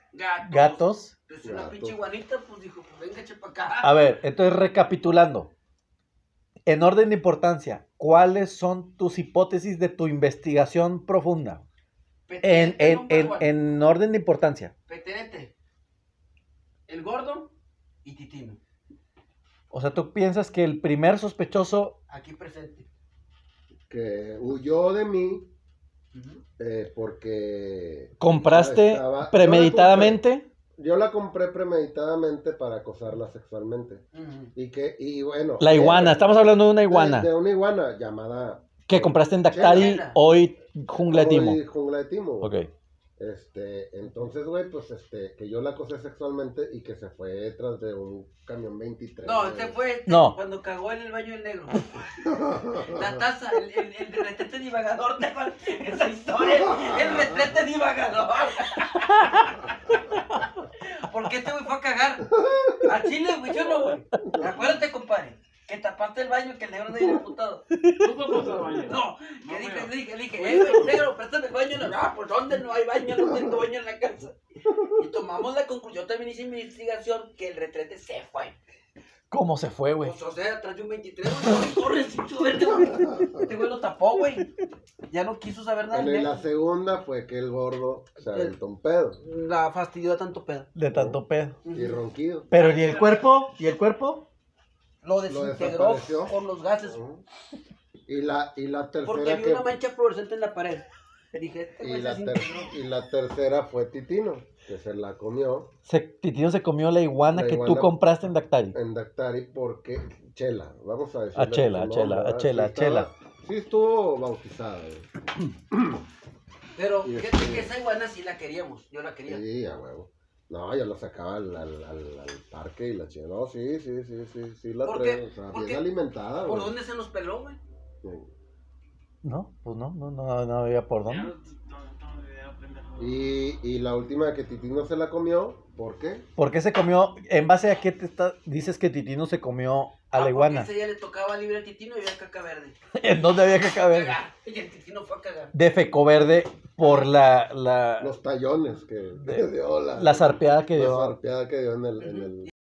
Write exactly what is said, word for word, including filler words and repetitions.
Gatos. gatos. Pues una Gatos. pinche iguanita, pues dijo, pues venga, chepa acá. A ver, entonces recapitulando. En orden de importancia, ¿cuáles son tus hipótesis de tu investigación profunda? En, Peterete, en, number en, one. en orden de importancia. Peterete, el gordo y Titino, O sea, ¿tú piensas que el primer sospechoso... aquí presente. Que huyó de mí Ujú. eh, porque... ¿Compraste estaba- premeditadamente? Yo la compré premeditadamente para acosarla sexualmente. Ujú. Y que, y bueno... La iguana, eh, estamos hablando de una de- iguana. De, una iguana llamada... Que compraste en Dactari, Chela. hoy Jungla de Timo. Hoy Jungla de Timo. Ok. Este, entonces, güey, pues, este, que yo la acosé sexualmente y que se fue tras de un camión veintitrés. No, güey. este fue este, No. cuando cagó en el baño del negro. La taza, el, el, el retrete divagador, ¿te acuerdas? Esa historia, el retrete divagador. ¿Por qué este güey fue a cagar? A Chile, güey, yo no, güey. Acuérdate, compadre, que tapaste el baño, que el negro no viene emputado. ¿Tú cómo se baño? No, No, que dije, mira. le dije, le dije, eh, güey, negro, préstame el baño. No, pues ¿dónde no hay baño? No tengo baño en la casa. Y tomamos la conclusión, yo también hice mi investigación, que el retrete se fue. ¿Cómo se fue, güey? Pues, o sea, atrás de un veintitrés, güey, corre, sin verde, güey. Este güey lo tapó, güey. Ya no quiso saber nada. Bueno, y ya. la segunda fue que el gordo se aventó un pedo La fastidió tanto pedo. De tanto pedo. y ronquido. Pero ¿y el cuerpo? ¿Y el cuerpo? Lo Lo desintegró desapareció. por los gases. Ujú. Y la, y la Porque tercera vi que... una mancha fluorescente en la pared. Dije, este Y güey se la, ter- desintegró. y la tercera fue Titino, que se la comió Se, Titino se comió la iguana La que tú iguana. compraste en Dactari. en Dactari porque Chela, vamos a decir. A Chela, a Chela, a Chela, a Chela. Sí estuvo bautizada. güey. Pero Y fíjate este- que esa iguana sí la queríamos. Yo la quería. Sí, a huevo. No, yo la sacaba al, al, al, al parque y la chela. No, sí, sí, sí, sí, sí la ¿Por traigo. qué? O sea, ¿Por bien qué? alimentada, ¿Por güey. dónde se nos peló, güey? Sí. No, pues no, no, no, no había por Ya dónde. no, no, no, idea, pendejo. Y, y la última que Titino se la comió, ¿por qué? ¿Por qué se comió? ¿En base a qué te está, dices que Titino se comió a Ah, la iguana? porque ese día le tocaba libre a Titino y había caca verde. ¿En dónde había que caber? Cagar. Y el Titino fue a cagar. Defecó verde por la, la, Los tallones que, que dio la, la zarpeada que la dio. zarpeada que dio en el, en el